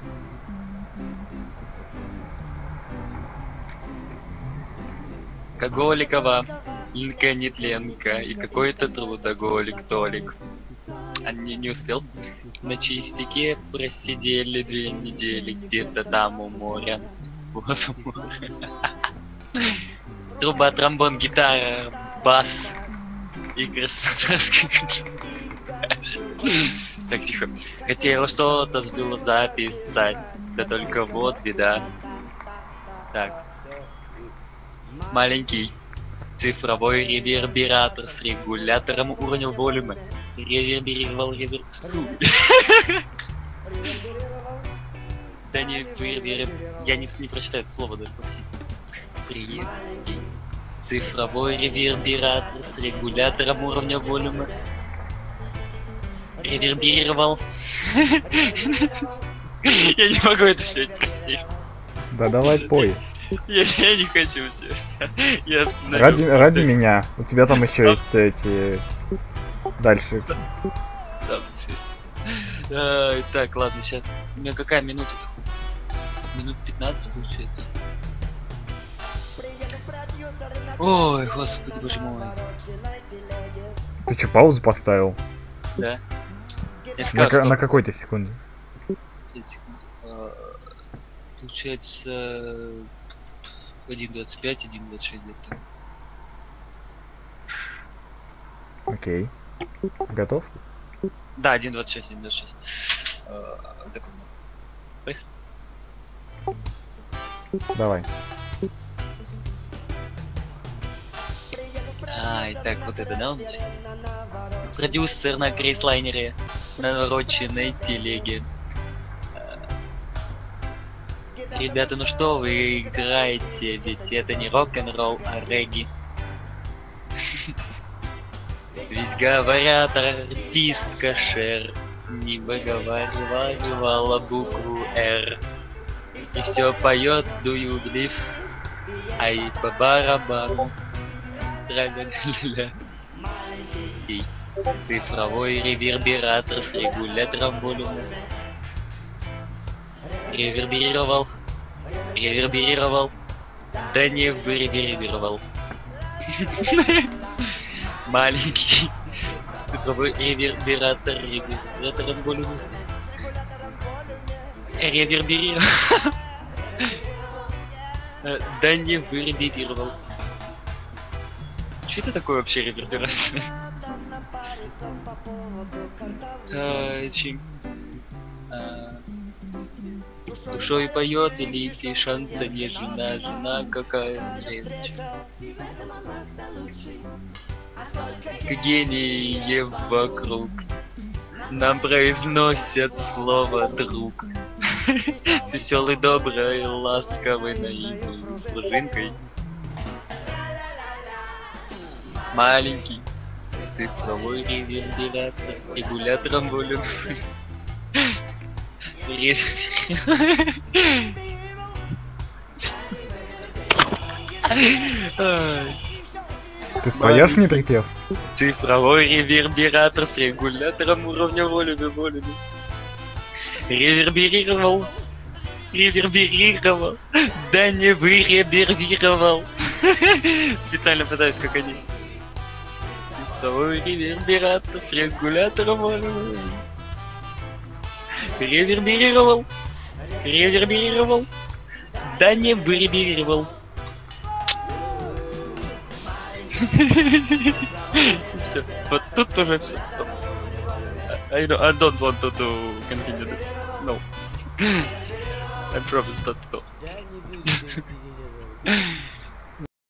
Коголикова, Инка Нетленко и какой-то трудоголик Толик. Они не успел. На чистике просидели 2 недели где-то там у моря. Возле моря. Труба, тромбон, гитара, бас и краснодарский Так, тихо. Хотела что-то сбила записать, да только вот беда. Так. Маленький цифровой ревербератор с регулятором уровня волюма. Реверберировал Да не я не прочитаю это слово даже почти. Приехали. Цифровой ревербератор с регулятором уровня волюма. Реверберировал. Я не могу это снять, прости. Да давай пой. Я не хочу все. Ради меня. У тебя там еще есть эти... Дальше. Так, ладно, сейчас. У меня какая минута-то? Минут 15 получается. Ой, господи, боже мой. Ты что, паузу поставил? Да. На какой-то секунде? Получается 1.25, 1.26 где-то. Окей. Готов? Да, 1.26, 1.26. Поехали. Давай. Итак, вот это, да, у нас сейчас? Продюсер на крейслайнере, на навороченной телеге. Ребята, ну что вы играете? Ведь это не рок-н-ролл, а регги. Ведь говорят, артистка Шер не выговаривала букву «Р». И все поет «Do you believe?» А и по барабану тра-ля-ля-ля. И цифровой ревербератор с регулятором волюма. Реверберировал. Да не выревербировал. Маленький цифровой ревербератор регулятором волюма. Реверберировал. Да не выревербировал. Что это такое вообще реверберация? Душой поет или ты шанса не жена какая зрелища. Гении вокруг нам произносят слово друг. С веселой, доброй, ласковой, наивной пружинкой. Маленький цифровой ревербератор регулятором волюма. Ты споешь мне припев? Цифровой ревербератор с регулятором уровня волюма. Реверберировал. Да не выревербировал. Специально пытаюсь, как они. Цифровой ревербератор с регулятором волюма. Реверберировал. Да не выреверировал. Все. Вот тут тоже все. I don't want to continue this. No. I promise not to.